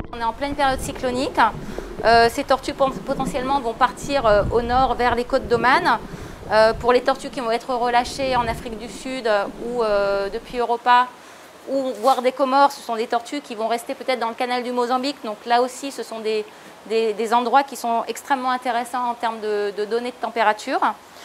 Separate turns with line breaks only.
On est en pleine période cyclonique. Ces tortues potentiellement vont partir au nord vers les côtes d'Oman. Pour les tortues qui vont être relâchées en Afrique du Sud ou depuis Europa ou voire des Comores, ce sont des tortues qui vont rester peut-être dans le canal du Mozambique. Donc là aussi, ce sont des endroits qui sont extrêmement intéressants en termes de données de température.